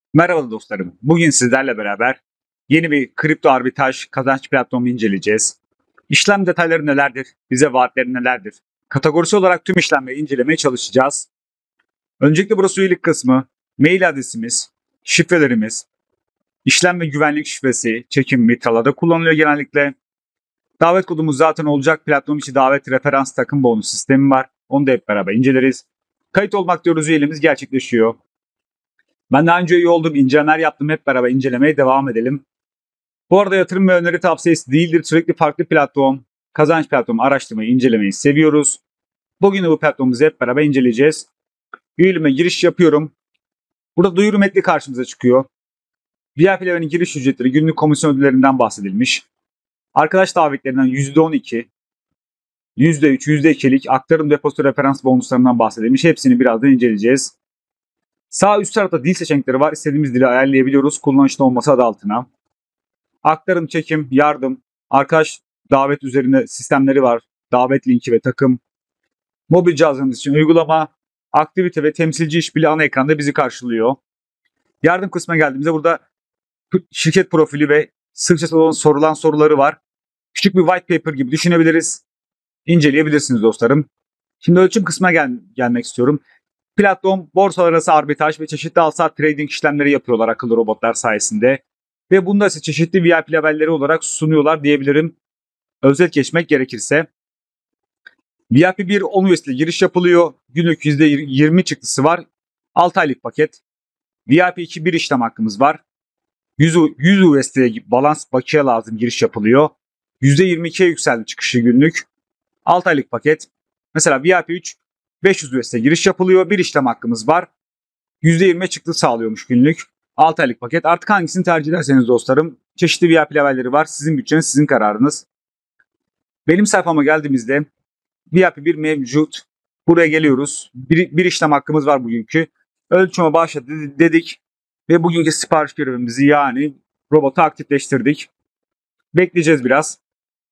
Merhaba dostlarım. Bugün sizlerle beraber yeni bir kripto arbitraj kazanç platformu inceleyeceğiz. İşlem detayları nelerdir? Bize vaatleri nelerdir? Kategorisi olarak tüm işlemleri incelemeye çalışacağız. Öncelikle burası üyelik kısmı, mail adresimiz, şifrelerimiz, işlem ve güvenlik şifresi, çekim Mitrala'da kullanılıyor genellikle. Davet kodumuz zaten olacak. Platform içi davet referans takım bonus sistemi var. Onu da hep beraber inceleriz. Kayıt olmak diyoruz, üyeliğimiz gerçekleşiyor. Ben daha önce üye oldum, incelemeler yaptım. Hep beraber incelemeye devam edelim. Bu arada yatırım ve öneri tavsiyesi değildir. Sürekli farklı platform, kazanç platformu araştırmayı, incelemeyi seviyoruz. Bugün de bu platformumuzu hep beraber inceleyeceğiz. Üyeliğime giriş yapıyorum. Burada duyuru metni karşımıza çıkıyor. VIP Level'in giriş ücretleri, günlük komisyon ödüllerinden bahsedilmiş. Arkadaş davetlerinden %12, %3, %2'lik aktarım depozito referans bonuslarından bahsedilmiş. Hepsini birazdan inceleyeceğiz. Sağ üst tarafta dil seçenekleri var. İstediğimiz dili ayarlayabiliyoruz. Kullanışlı olması adı altına. Aktarım, çekim, yardım, arkadaş davet üzerinde sistemleri var. Davet linki ve takım. Mobil cihazınız için uygulama, aktivite ve temsilci işbirliği ana ekranda bizi karşılıyor. Yardım kısmına geldiğimizde burada şirket profili ve sıkça sorulan soruları var. Küçük bir white paper gibi düşünebiliriz. İnceleyebilirsiniz dostlarım. Şimdi ölçüm kısmına gelmek istiyorum. Platform, borsalar arası arbitraj ve çeşitli al-sat trading işlemleri yapıyorlar akıllı robotlar sayesinde. Ve bunda ise çeşitli VIP levelleri olarak sunuyorlar diyebilirim. Özet geçmek gerekirse. VIP 1 10 USD giriş yapılıyor. Günlük %20 çıktısı var. 6 aylık paket. VIP 2 bir işlem hakkımız var. 100 USD balans bakiye lazım, giriş yapılıyor. %22'ye yükseldi çıkışı günlük. 6 aylık paket. Mesela VIP 3 500 USD giriş yapılıyor. Bir işlem hakkımız var. %20 çıktı sağlıyormuş günlük. 6 aylık paket. Artık hangisini tercih ederseniz dostlarım. Çeşitli VIP levelleri var. Sizin bütçeniz, sizin kararınız. Benim sayfama geldiğimizde VIP bir mevcut. Buraya geliyoruz. Bir işlem hakkımız var bugünkü. Ölçüme başla dedik. Ve bugünkü sipariş görevimizi, yani robotu aktifleştirdik. Bekleyeceğiz biraz.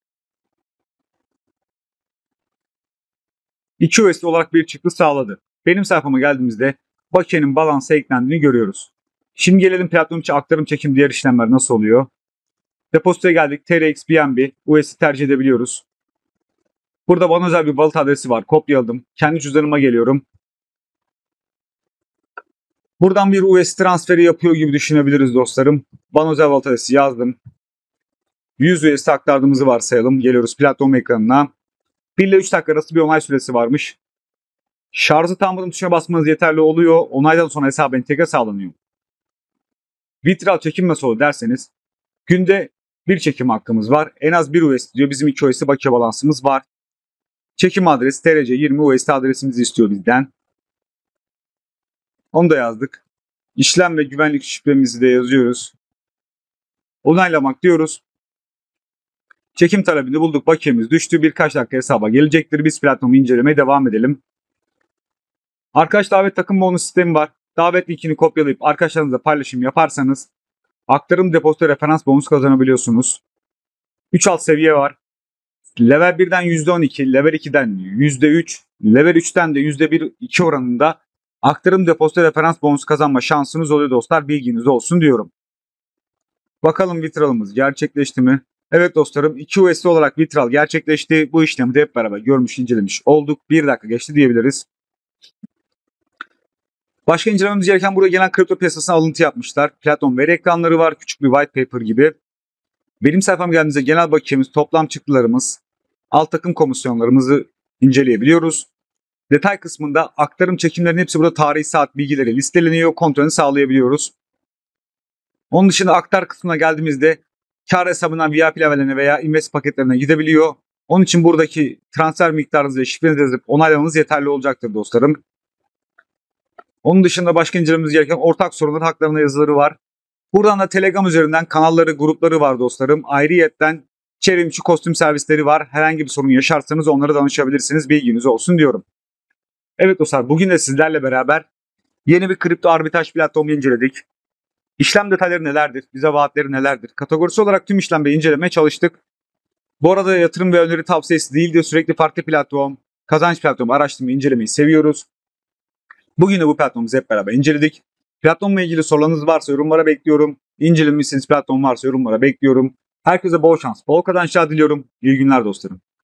2 USD olarak bir çıktı sağladı. Benim sayfama geldiğimizde bakiyenin balansa eklendiğini görüyoruz. Şimdi gelelim platform içi aktarım, çekim, diğer işlemler nasıl oluyor? Depozitoya geldik. TRX, BNB, USD tercih edebiliyoruz. Burada bana özel bir wallet adresi var. Kopyaladım. Kendi cüzdanıma geliyorum. Buradan bir USD transferi yapıyor gibi düşünebiliriz dostlarım. Bana özel wallet adresi yazdım. 100 USD aktardığımızı varsayalım. Geliyoruz platform ekranına. 1 ile 3 dakika arası bir onay süresi varmış. Şarjı tamamladım tuşuna basmanız yeterli oluyor. Onaydan sonra hesaba entegre sağlanıyor. Vitral çekim nasıl olur derseniz, günde bir çekim hakkımız var. En az 1 USD diyor. Bizim 2 USD bakiye balansımız var. Çekim adresi TRC 20 USD adresimizi istiyor bizden. Onu da yazdık. İşlem ve güvenlik şifremizi de yazıyoruz. Onaylamak diyoruz. Çekim talebini bulduk. Bakiyemiz düştü. Birkaç dakika hesaba gelecektir. Biz platformu incelemeye devam edelim. Arkadaş davet takım bonus sistemi var. Davet linkini kopyalayıp arkadaşlarınızla paylaşım yaparsanız aktarım depozito referans bonus kazanabiliyorsunuz. 3 alt seviye var. Level 1'den %12, level 2'den %3, level 3'ten de %1-2 oranında aktarım depozito referans bonus kazanma şansınız oluyor dostlar. Bilginiz olsun diyorum. Bakalım vitralımız gerçekleşti mi? Evet dostlarım, 2 USD olarak vitral gerçekleşti. Bu işlemi de hep beraber görmüş, incelemiş olduk. 1 dakika geçti diyebiliriz. Başka incelememiz gereken, buraya gelen kripto piyasasına alıntı yapmışlar. Platform veri ekranları var. Küçük bir white paper gibi. Benim sayfam geldiğinizde genel bakiyemiz, toplam çıktılarımız, alt takım komisyonlarımızı inceleyebiliyoruz. Detay kısmında aktarım çekimlerin hepsi burada tarihi saat bilgileri listeleniyor. Kontrolünü sağlayabiliyoruz. Onun dışında aktar kısmına geldiğimizde kar hesabından VIP levellerine veya invest paketlerine gidebiliyor. Onun için buradaki transfer miktarınızı ve şifrenizi yazıp onaylamanız yeterli olacaktır dostlarım. Onun dışında başka incelememiz gereken ortak sorunlar haklarında yazıları var. Buradan da Telegram üzerinden kanalları, grupları var dostlarım. Ayrıyetten çevrimiçi kostüm servisleri var. Herhangi bir sorun yaşarsanız onlara danışabilirsiniz. Bilginiz olsun diyorum. Evet dostlar, bugün de sizlerle beraber yeni bir kripto arbitraj platformu inceledik. İşlem detayları nelerdir? Bize vaatleri nelerdir? Kategorisi olarak tüm işlemleri incelemeye çalıştık. Bu arada yatırım ve öneri tavsiyesi değil de sürekli farklı platform, kazanç platformu araştırmayı, incelemeyi seviyoruz. Bugün de bu platformuzu hep beraber inceledik. Platformla ilgili sorularınız varsa yorumlara bekliyorum. İncelemişsiniz platform varsa yorumlara bekliyorum. Herkese bol şans, bol kazançlar diliyorum. İyi günler dostlarım.